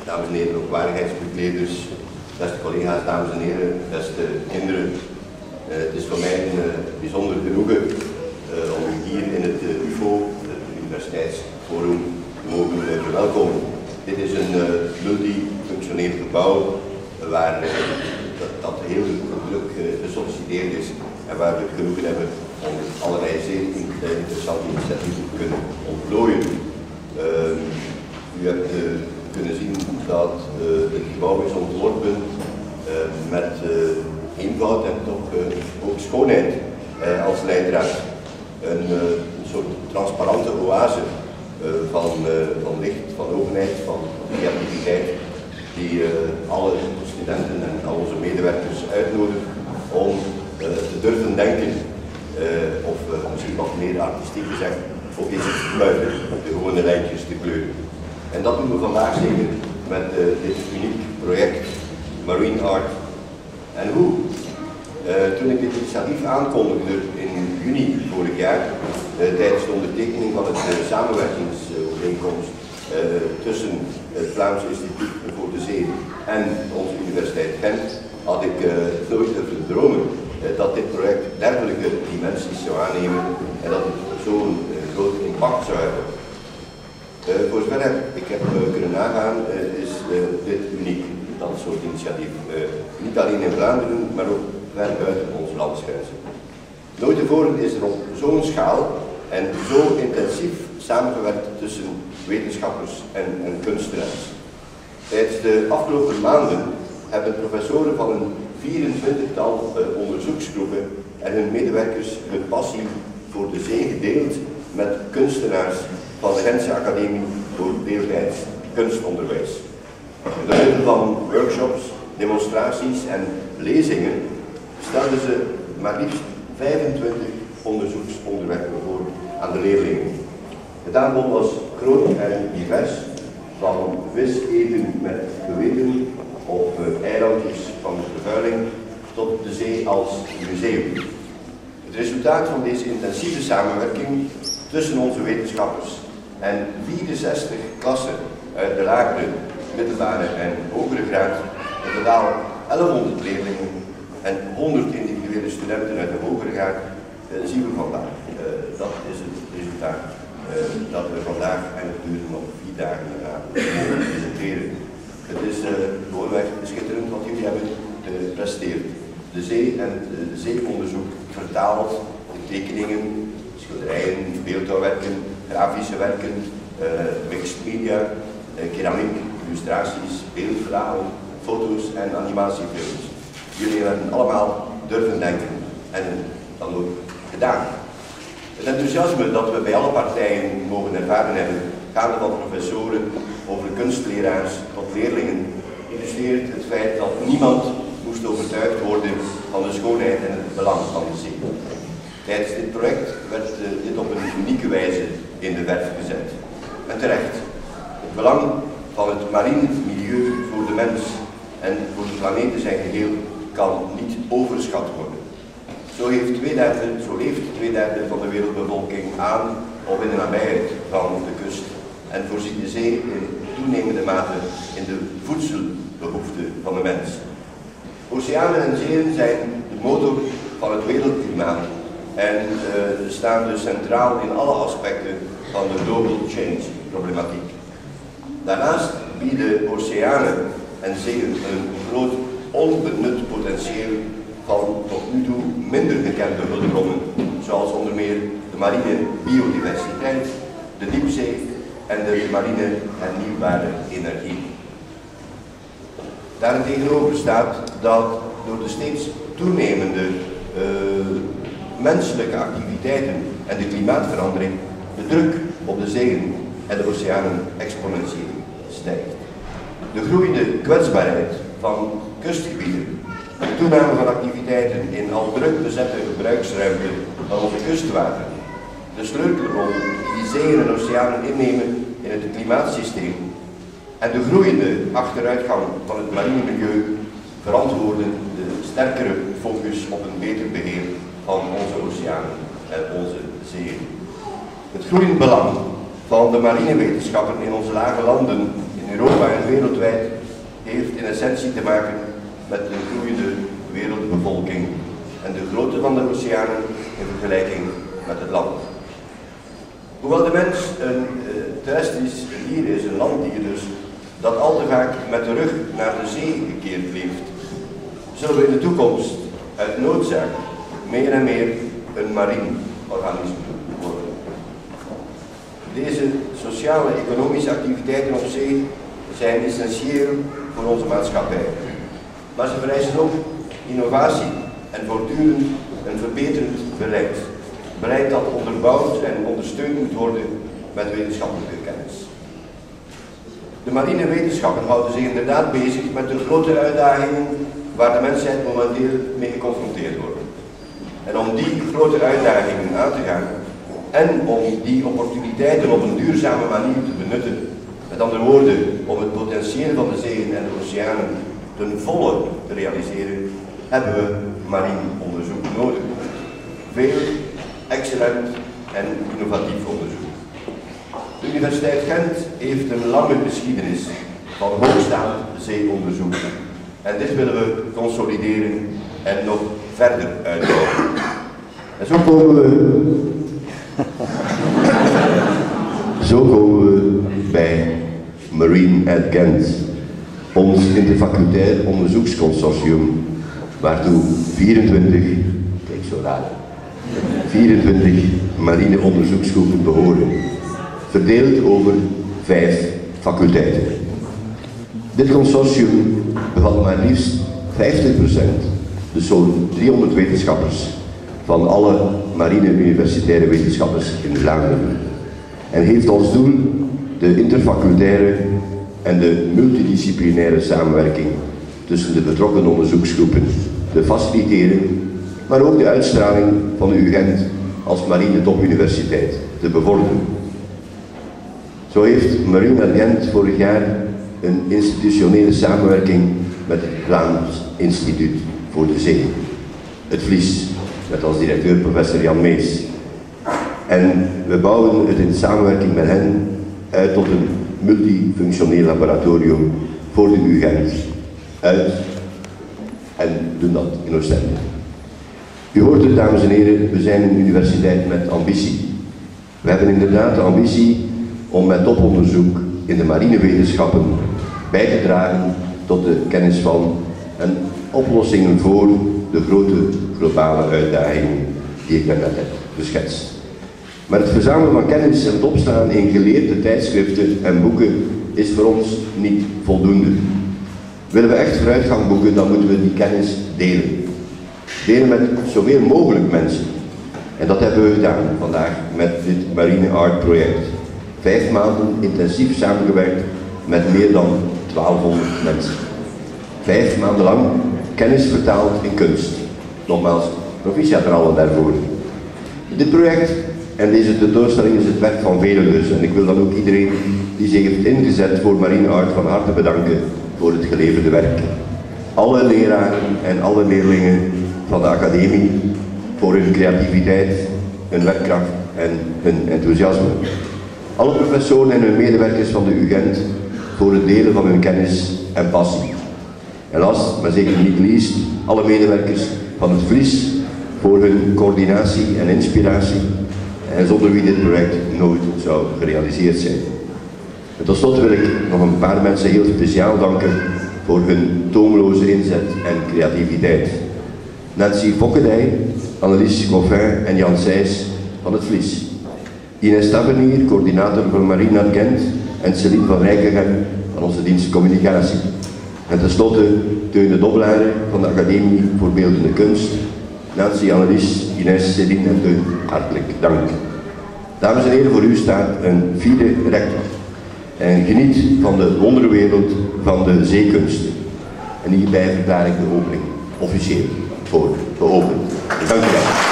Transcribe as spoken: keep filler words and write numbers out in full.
dames en heren, ook waardigheidsbekleders, beste collega's, dames en heren, beste kinderen. Uh, het is voor mij een uh, bijzonder genoegen uh, om u hier in het uh, U F O, het Universiteitsforum, te mogen uh, verwelkomen. Dit is een uh, multifunctioneel gebouw uh, waar uh, dat, dat heel druk uh, gesolliciteerd is en waar we het genoegen hebben om allerlei zeer interessante initiatieven te kunnen ontplooien. Uh, u hebt uh, kunnen zien dat uh, het gebouw is ontworpen uh, met uh, eenvoud en toch uh, ook schoonheid uh, als leidraad. Een, uh, een soort transparante oase uh, van, uh, van licht, van openheid, van creativiteit, die uh, alle studenten en al onze medewerkers uitnodigt om uh, te durven denken, uh, of uh, misschien wat meer artistiek gezegd, ook eens te fluiten, de gewone lijntjes te kleuren. En dat doen we vandaag zeker met uh, dit uniek project Marine Art. En hoe? Uh, toen ik dit initiatief aankondigde in juni vorig jaar, uh, tijdens de ondertekening van het uh, samenwerkingsovereenkomst uh, tussen het Vlaams Instituut voor de Zee en onze Universiteit Gent, had ik uh, nooit durven dromen uh, dat dit project dergelijke dimensies zou aannemen en dat het zo'n uh, groot impact zou hebben. Uh, voor zover ik heb uh, kunnen nagaan, uh, is uh, dit uniek, dat soort initiatief. Uh, niet alleen in Vlaanderen, maar ook ver buiten onze landsgrenzen. Nooit tevoren is er op zo'n schaal en zo intensief samengewerkt tussen wetenschappers en, en kunstenaars. Tijdens de afgelopen maanden hebben professoren van een vierentwintigtal uh, onderzoeksgroepen en hun medewerkers hun passie voor de zee gedeeld met kunstenaars van de Gentse Academie voor Deeltijds Kunstonderwijs. Door middel van workshops, demonstraties en lezingen stelden ze maar liefst vijfentwintig onderzoeksonderwerpen voor aan de leerlingen. Het aanbod was groot en divers, van vis eten met geweten of uh, eilandjes van de vervuiling tot de zee als museum. Het resultaat van deze intensieve samenwerking tussen onze wetenschappers en vierenzestig klassen uit de lagere, middelbare en hogere graad, in totaal elfhonderd leerlingen en honderd individuele studenten uit de hogere graad, uh, zien we vandaag. Uh, dat is het resultaat uh, dat we vandaag en het duurt nog vier dagen gaan presenteren. Het is uh, gewoonweg schitterend wat jullie hebben gepresteerd. De zee en uh, de zeeonderzoek vertaald in tekeningen, schilderijen, beeldhouwwerken, grafische werken, uh, mixed media, uh, keramiek, illustraties, beeldverhalen, foto's en animatiefilms. Jullie hebben allemaal durven denken en dan ook gedaan. Het enthousiasme dat we bij alle partijen mogen ervaren hebben, gaande van professoren over kunstleraars tot leerlingen, illustreert het feit dat niemand moest overtuigd worden van de schoonheid en het belang van de zee. Tijdens dit project werd uh, dit op een unieke wijze in de verf gezet. En terecht. Het belang van het marine milieu voor de mens en voor de planeet in zijn geheel kan niet overschat worden. Zo, heeft twee derde, zo leeft twee derde van de wereldbevolking aan of in de nabijheid van de kust en voorziet de zee in toenemende mate in de voedselbehoeften van de mens. Oceanen en zeeën zijn de motor van het wereldklimaat en uh, staan dus centraal in alle aspecten van de global change problematiek. Daarnaast bieden oceanen en zeeën een groot onbenut potentieel van tot nu toe minder gekende hulpbronnen, zoals onder meer de marine biodiversiteit, de diepzee en de marine hernieuwbare energie. Daartegenover staat dat door de steeds toenemende uh, menselijke activiteiten en de klimaatverandering de druk op de zeeën en de oceanen exponentieel stijgt. De groeiende kwetsbaarheid van kustgebieden, de toename van activiteiten in al druk bezette gebruiksruimte van onze kustwateren, de sleutelrol die zeeën en oceanen innemen in het klimaatsysteem en de groeiende achteruitgang van het marine milieu verantwoorden de sterkere focus op een beter beheer van onze oceanen en onze zeeën. Het groeiend belang van de marinewetenschappen in onze lage landen in Europa en wereldwijd heeft in essentie te maken met de groeiende wereldbevolking en de grootte van de oceanen in vergelijking met het land. Hoewel de mens een uh, terrestrisch dier is, een landdier dus, dat al te vaak met de rug naar de zee gekeerd leeft, zullen we in de toekomst uit noodzaak meer en meer een marien organisme worden. Deze sociale en economische activiteiten op zee zijn essentieel voor onze maatschappij. Maar ze vereisen ook innovatie en voortdurend een verbeterend beleid. Beleid dat onderbouwd en ondersteund moet worden met wetenschappelijke kennis. De marine wetenschappen houden zich inderdaad bezig met de grote uitdagingen waar de mensheid momenteel mee geconfronteerd wordt. En om die grote uitdagingen aan te gaan en om die opportuniteiten op een duurzame manier te benutten, met andere woorden, om het potentieel van de zeeën en de oceanen ten volle te realiseren, hebben we marien onderzoek nodig. Veel, excellent en innovatief onderzoek. De Universiteit Gent heeft een lange geschiedenis van hoogstaand zeeonderzoek. En dit willen we consolideren en nog verder uitbouwen. En zo komen we, zo komen we bij Marine at Gent, ons interfacultair onderzoeksconsortium, waartoe vierentwintig, kijk zo raar, vierentwintig marine onderzoeksgroepen behoren, verdeeld over vijf faculteiten. Dit consortium bevat maar liefst vijftig procent, dus zo'n driehonderd wetenschappers, van alle marine universitaire wetenschappers in Vlaanderen. En heeft als doel de interfacultaire en de multidisciplinaire samenwerking tussen de betrokken onderzoeksgroepen te faciliteren, maar ook de uitstraling van de U Gent als marine topuniversiteit te bevorderen. Zo heeft Marine at Gent vorig jaar een institutionele samenwerking met het Vlaams Instituut voor de Zee, het Vlies, met als directeur professor Jan Mees. En we bouwen het in samenwerking met hen uit tot een multifunctioneel laboratorium voor de U Gent uit en doen dat in Oostende. U hoort het, dames en heren, we zijn een universiteit met ambitie. We hebben inderdaad de ambitie om met toponderzoek in de marinewetenschappen bij te dragen tot de kennis van en oplossingen voor de grote globale uitdagingen die ik net heb geschetst. Maar het verzamelen van kennis en het opslaan in geleerde tijdschriften en boeken is voor ons niet voldoende. Willen we echt vooruitgang boeken, dan moeten we die kennis delen. Delen met zoveel mogelijk mensen. En dat hebben we gedaan vandaag met dit Marine Art project. Vijf maanden intensief samengewerkt met meer dan twaalfhonderd mensen. Vijf maanden lang kennis vertaald in kunst. Nogmaals, proficiat er allen daarvoor. Dit project en deze tentoonstelling is het werk van velen dus. En ik wil dan ook iedereen die zich heeft ingezet voor Marine Art van harte bedanken voor het geleverde werk. Alle leraren en alle leerlingen van de academie voor hun creativiteit, hun werkkracht en hun enthousiasme. Alle professoren en hun medewerkers van de U Gent voor het delen van hun kennis en passie. En last, maar zeker niet least, alle medewerkers van het Vlies voor hun coördinatie en inspiratie, en zonder wie dit project nooit zou gerealiseerd zijn. En tot slot wil ik nog een paar mensen heel speciaal danken voor hun toomloze inzet en creativiteit. Nancy Fokkedij, Annelies Coffin en Jan Seijs van het Vlies. Ines Tavernier, coördinator van Marine at Gent, en Celine van Rijkegem van onze dienst Communicatie. En tenslotte Teun de Dobbelaren van de Academie voor Beeldende Kunst. Nancy, Annelies, Ines, Celine en Teun, hartelijk dank. Dames en heren, voor u staat een vierde rector. En geniet van de wonderwereld van de zeekunsten. En hierbij verklaar ik de opening officieel voor geopend. Dank u wel.